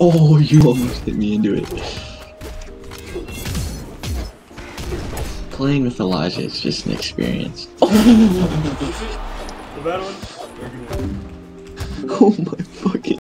Oh, you almost hit me into it. Playing with Elijah is just an experience. Oh, The bad one? oh my